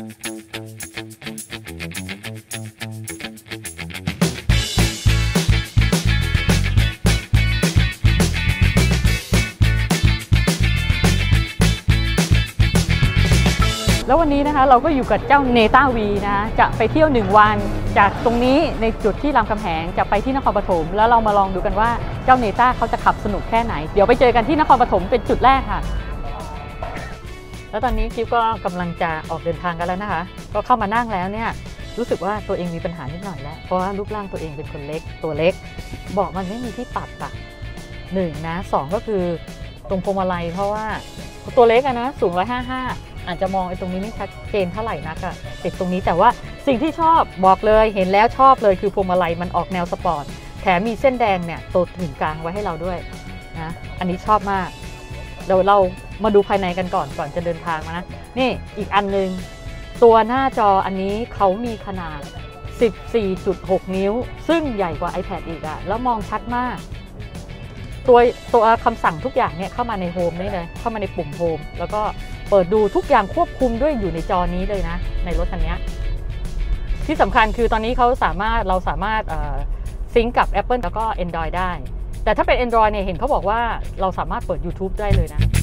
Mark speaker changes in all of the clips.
Speaker 1: แล้ววันนี้นะคะเราก็อยู่กับเจ้าเนต้าวีนะจะไปเที่ยว1 วันจากตรงนี้ในจุดที่รามคำแหงจะไปที่นครปฐมแล้วเรามาลองดูกันว่าเจ้าเนต้าเขาจะขับสนุกแค่ไหนเดี๋ยวไปเจอกันที่นครปฐมเป็นจุดแรกค่ะแล้วตอนนี้กิ๊บก็กำลังจะออกเดินทางกันแล้วนะคะก็เข้ามานั่งแล้วเนี่ยรู้สึกว่าตัวเองมีปัญหานิดหน่อยแล้วเพราะว่ารูปร่างตัวเองเป็นคนเล็กตัวเล็กเบาะมันไม่มีที่ปรับอ่ะ1นะ2ก็คือตรงพวงมาลัยเพราะว่าตัวเล็กนะสูง155อาจจะมองไอ้ตรงนี้ไม่ชัดเจนเท่าไหร่นักอะติดตรงนี้แต่ว่าสิ่งที่ชอบบอกเลยเห็นแล้วชอบเลยคือพวงมาลัยมันออกแนวสปอร์ตแถมมีเส้นแดงเนี่ยตัวถึงกลางไว้ให้เราด้วยนะอันนี้ชอบมากเดี๋ยวเรามาดูภายในกันก่อนจะเดินทางนะนี่อีกอันนึงตัวหน้าจออันนี้เขามีขนาด 14.6 นิ้วซึ่งใหญ่กว่า iPad อีกอะแล้วมองชัดมากตัวคำสั่งทุกอย่างเนี่ยเข้ามาในโฮมนี่เลยเข้ามาในปุ่มโฮมแล้วก็เปิดดูทุกอย่างควบคุมด้วยอยู่ในจอนี้เลยนะในรถคันนี้ที่สำคัญคือตอนนี้เราสามารถซิงก์กับ Apple แล้วก็ Android ได้แต่ถ้าเป็น Android เนี่ยเห็นเขาบอกว่าเราสามารถเปิด YouTube ได้เลยนะ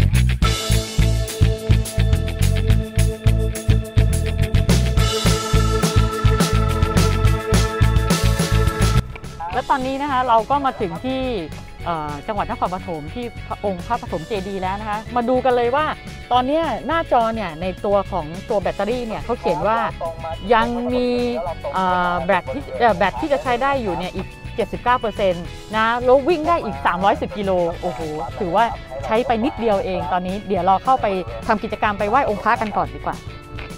Speaker 1: และตอนนี้นะคะเราก็มาถึงที่จังหวัดนครปฐมที่องค์พระปฐมเจดีย์แล้วนะคะมาดูกันเลยว่าตอนนี้หน้าจอเนี่ยในตัวของตัวแบตเตอรี่เนี่ยเขาเขียนว่ายังมีแบตที่จะใช้ได้อยู่เนี่ยอีก 79% นะแล้ววิ่งได้อีก310 กิโลโอ้โหถือว่าใช้ไปนิดเดียวเองตอนนี้เดี๋ยวเราเข้าไปทำกิจกรรมไปไหว้องค์พระกันก่อนดีกว่า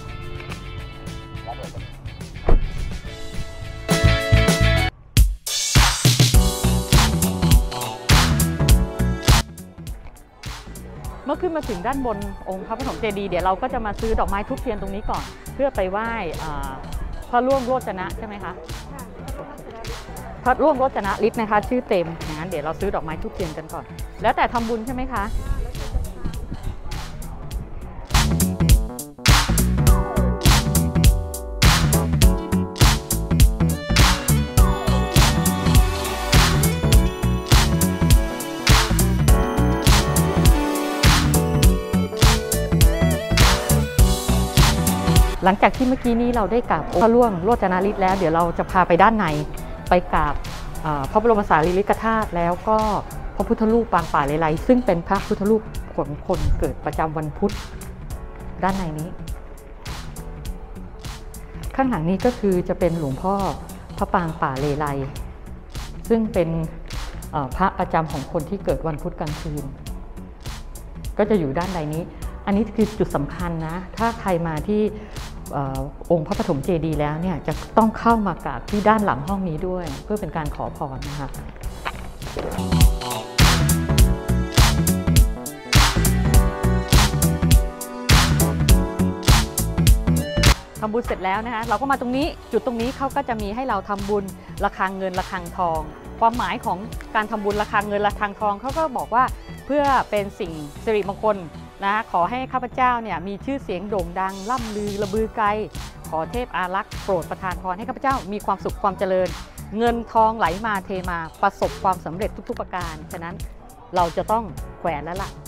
Speaker 1: เมื่อขึ้นมาถึงด้านบนองค์พระปฐมเจดีย์เดี๋ยวเราก็จะมาซื้อดอกไม้ทุบเทียนตรงนี้ก่อนเพื่อไปไหว้พระร่วงโรจนะใช่ไหมคะพระร่วงโรจนะฤทธิ์นะคะชื่อเต็มงั้นเดี๋ยวเราซื้อดอกไม้ทุบเทียนกันก่อนแล้วแต่ทำบุญใช่ไหมคะหลังจากที่เมื่อกี้นี้เราได้กราบพระร่วงโรจนฤทธิ์แล้วเดี๋ยวเราจะพาไปด้านในไปกราบพระบรมสารีริกธาตุแล้วก็พระพุทธรูปปางป่าเลไลซึ่งเป็นพระพุทธรูปของคนเกิดประจำวันพุธด้านในนี้ข้างหลังนี้ก็คือจะเป็นหลวงพ่อพระปางป่าเลไลซึ่งเป็นพระประจำของคนที่เกิดวันพุธกลางคืนก็จะอยู่ด้านในนี้อันนี้คือจุดสำคัญนะถ้าใครมาที่องค์พระปฐมเจดีย์แล้วเนี่ยจะต้องเข้ามากราบที่ด้านหลังห้องนี้ด้วยเพื่อเป็นการขอพรนะคะทำบุญเสร็จแล้วนะคะเราก็มาตรงนี้จุดตรงนี้เขาก็จะมีให้เราทำบุญระฆังเงินระฆังทองความหมายของการทำบุญระฆังเงินระฆังทองเขาก็บอกว่าเพื่อเป็นสิ่งสิริมงคลนะขอให้ข้าพเจ้าเนี่ยมีชื่อเสียงโด่งดังล่ำลือระบือไกลขอเทพอารักษ์โปรดประทานพรให้ข้าพเจ้ามีความสุขความเจริญเงินทองไหลมาเทมาประสบความสำเร็จทุกๆประการฉะนั้นเราจะต้องแขวนแล้วล่ะ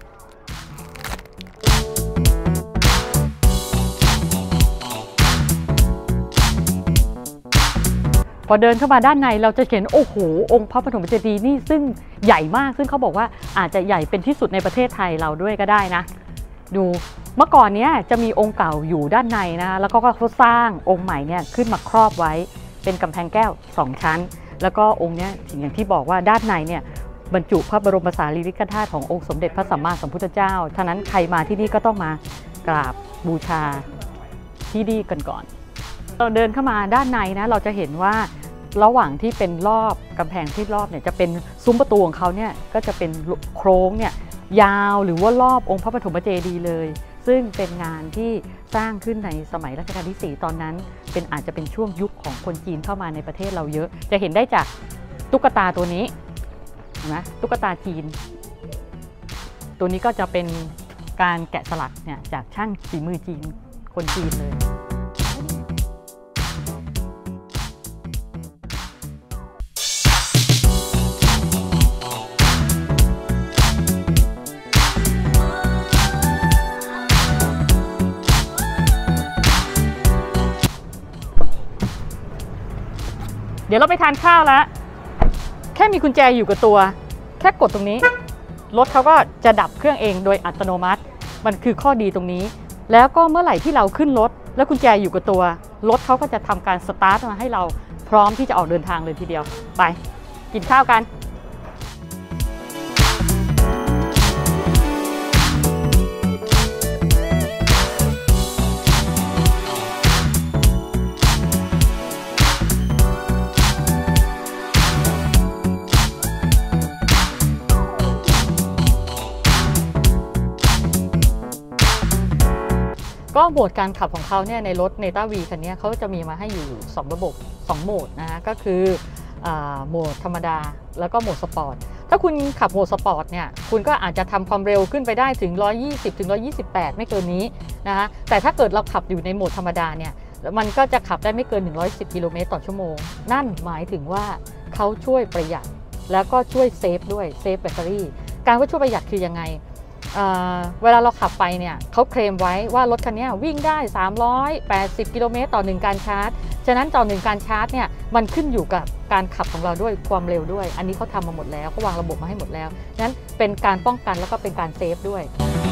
Speaker 1: พอเดินเข้ามาด้านในเราจะเห็นโอ้โหองค์พระปฐมเจดีย์นี่ซึ่งใหญ่มากซึ่งเขาบอกว่าอาจจะใหญ่เป็นที่สุดในประเทศไทยเราด้วยก็ได้นะดูเมื่อก่อนเนี้ยจะมีองค์เก่าอยู่ด้านในนะแล้วก็เขาสร้างองค์ใหม่เนี่ยขึ้นมาครอบไว้เป็นกำแพงแก้ว2 ชั้นแล้วก็องค์เนี้ยอย่างที่บอกว่าด้านในเนี่ยบรรจุพระบรมสารีริกธาตุขององค์สมเด็จพระสัมมาสัมพุทธเจ้าฉะนั้นใครมาที่นี่ก็ต้องมากราบบูชาที่นี่กันก่อนเราเดินเข้ามาด้านในนะเราจะเห็นว่าระหว่างที่เป็นรอบกำแพงที่รอบเนี่ยจะเป็นซุ้มประตูของเขาเนี่ยก็จะเป็นโค้งเนี่ยยาวหรือว่ารอบองค์พระปฐมเจดีย์เลยซึ่งเป็นงานที่สร้างขึ้นในสมัยรัชกาลที่4ตอนนั้นอาจจะเป็นช่วงยุคของคนจีนเข้ามาในประเทศเราเยอะจะเห็นได้จากตุ๊กตาตัวนี้นะตุ๊กตาจีนตัวนี้ก็จะเป็นการแกะสลักเนี่ยจากช่างฝีมือจีนคนจีนเลยเดี๋ยวเราไปทานข้าวแล้วแค่มีกุญแจอยู่กับตัวแค่กดตรงนี้รถเขาก็จะดับเครื่องเองโดยอัตโนมัติมันคือข้อดีตรงนี้แล้วก็เมื่อไหร่ที่เราขึ้นรถแล้วกุญแจอยู่กับตัวรถเขาก็จะทำการสตาร์ทมาให้เราพร้อมที่จะออกเดินทางเลยทีเดียวไปกินข้าวกันก็โหมดการขับของเขาเนี่ยในรถ Neta V คันนี้เขาจะมีมาให้อยู่2ระบบ2โหมดนะฮะก็คือโหมดธรรมดาแล้วก็โหมดสปอร์ตถ้าคุณขับโหมดสปอร์ตเนี่ยคุณก็อาจจะทำความเร็วขึ้นไปได้ถึง120ถึง128ไม่เกินนี้นะฮะแต่ถ้าเกิดเราขับอยู่ในโหมดธรรมดาเนี่ยมันก็จะขับได้ไม่เกิน110กิโลเมตรต่อชั่วโมงนั่นหมายถึงว่าเขาช่วยประหยัดแล้วก็ช่วยเซฟด้วยเซฟแบตเตอรี่การว่าช่วยประหยัดคือยังไงเวลาเราขับไปเนี่ยเขาเคลมไว้ว่ารถคันนี้วิ่งได้380กิโลเมตรต่อ1การชาร์จฉะนั้นต่อ1การชาร์จเนี่ยมันขึ้นอยู่กับการขับของเราด้วยความเร็วด้วยอันนี้เขาทำมาหมดแล้วเขาวางระบบมาให้หมดแล้วนั้นเป็นการป้องกันแล้วก็เป็นการเซฟด้วย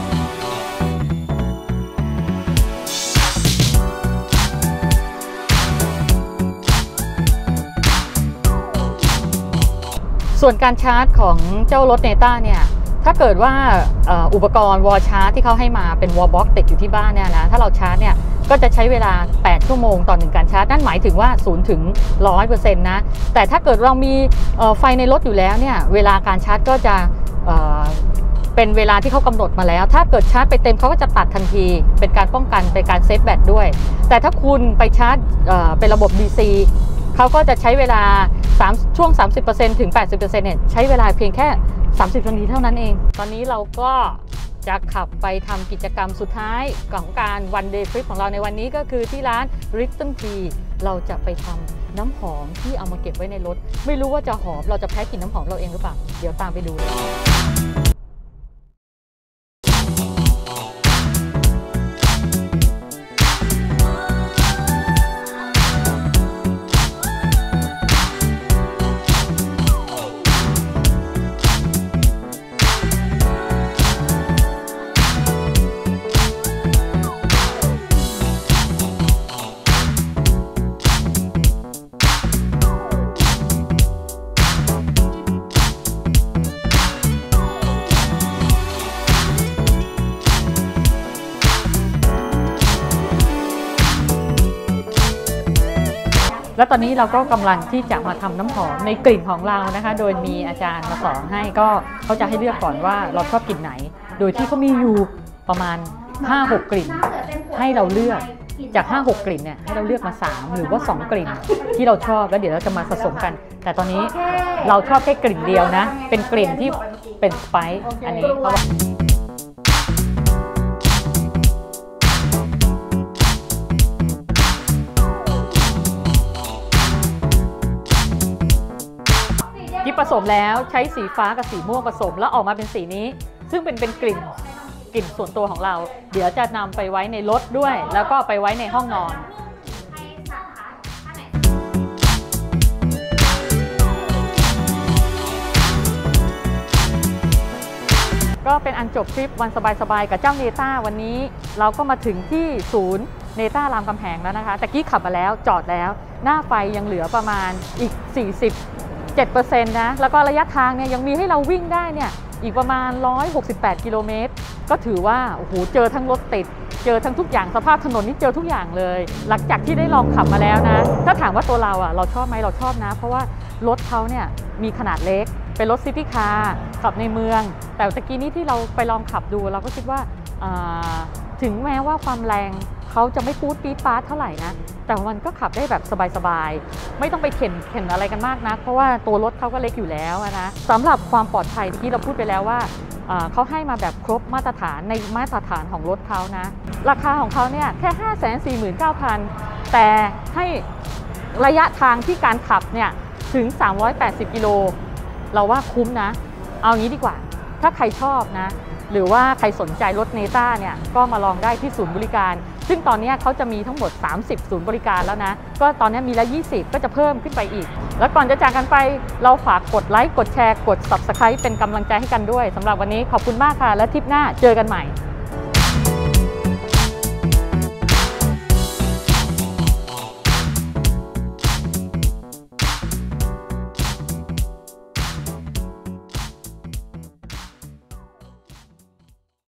Speaker 1: ส่วนการชาร์จของเจ้ารถ Neta เนี่ยถ้าเกิดว่าอุปกรณ์วอลชาร์จที่เขาให้มาเป็นวอลบ็อกติดอยู่ที่บ้านเนี่ยนะถ้าเราชาร์จเนี่ยก็จะใช้เวลา8ชั่วโมงต่อ1การชาร์จนั่นหมายถึงว่า0ถึง 100% นะแต่ถ้าเกิดเรามีไฟในรถอยู่แล้วเนี่ยเวลาการชาร์จก็จะเป็นเวลาที่เขากำหนดมาแล้วถ้าเกิดชาร์จไปเต็มเขาก็จะตัดทันทีเป็นการป้องกันเป็นการเซฟแบตด้วยแต่ถ้าคุณไปชาร์จเป็นระบบ DC เขาก็จะใช้เวลาช่วง 30% ถึง 80% เนี่ยใช้เวลาเพียงแค่30 นาทีเท่านั้นเองตอนนี้เราก็จะขับไปทำกิจกรรมสุดท้ายของการ one day trip ของเราในวันนี้ก็คือที่ร้าน Ritten Tea เราจะไปทำน้ำหอมที่เอามาเก็บไว้ในรถไม่รู้ว่าจะหอมเราจะแพ้กลิ่นน้ำหอมเราเองหรือเปล่าเดี๋ยวตามไปดูเลยแล้วตอนนี้เราก็กำลังที่จะมาทำน้ำหอมในกลิ่นของเรานะคะโดยมีอาจารย์มาสอนให้ก็เขาจะให้เลือกก่อนว่าเราชอบกลิ่นไหนโดยที่เขามีอยู่ประมาณ 5-6 กลิ่นให้เราเลือกจาก 5-6 กลิ่นเนี่ยให้เราเลือกมา3หรือว่า2กลิ่นที่เราชอบแล้วเดี๋ยวเราจะมาผสมกันแต่ตอนนี้เราชอบแค่กลิ่นเดียวนะเป็นกลิ่นที่เป็นสไปซ์อันนี้เขาบอกที่ผสมแล้วใช้สีฟ้ากับสีม่วงผสมแล้วออกมาเป็นสีนี้ซึ่งเป็นกลิ่นส่วนตัวของเราเดี๋ยวจะนำไปไว้ในรถด้วยแล้วก็ไปไว้ในห้องนอนก็เป็นอันจบทริปวันสบายๆกับเจ้า Neta วันนี้เราก็มาถึงที่ศูนย์ Neta รามคำแหงแล้วนะคะตะกี้ขับมาแล้วจอดแล้วหน้าไฟยังเหลือประมาณอีก7%นะแล้วก็ระยะทางเนี่ยยังมีให้เราวิ่งได้เนี่ยอีกประมาณ168กิโลเมตรก็ถือว่าโอ้โหเจอทั้งรถติดเจอทั้งทุกอย่างสภาพถนนนี่เจอทุกอย่างเลยหลังจากที่ได้ลองขับมาแล้วนะถ้าถามว่าตัวเราเราชอบไหมเราชอบนะเพราะว่ารถเขาเนี่ยมีขนาดเล็กเป็นรถซิตี้คาร์ขับในเมืองแต่ตะกี้นี้ที่เราไปลองขับดูเราก็คิดว่าถึงแม้ว่าความแรงเขาจะไม่ปู๊ดปี๊ดป๊าดเท่าไหร่นะแต่มันก็ขับได้แบบสบายๆไม่ต้องไปเข็นอะไรกันมากนะเพราะว่าตัวรถเขาก็เล็กอยู่แล้วนะสำหรับความปลอดภัยที่เราพูดไปแล้วว่าเขาให้มาแบบครบมาตรฐานในมาตรฐานของรถเขานะราคาของเขาเนี่ยแค่ 549,000 แต่ให้ระยะทางที่การขับเนี่ยถึง380กิโลเราว่าคุ้มนะเอางี้ดีกว่าถ้าใครชอบนะหรือว่าใครสนใจรถเนต้าเนี่ยก็มาลองได้ที่ศูนย์บริการซึ่งตอนนี้เขาจะมีทั้งหมด30ศูนย์บริการแล้วนะก็ตอนนี้มีละ20ก็จะเพิ่มขึ้นไปอีกแล้วก่อนจะจากกันไปเราฝากกดไลค์กดแชร์กด Subscribe เป็นกำลังใจให้กันด้วยสำหรับวันนี้ขอบคุณมากค่ะและทริปหน้าเจอกันใหม่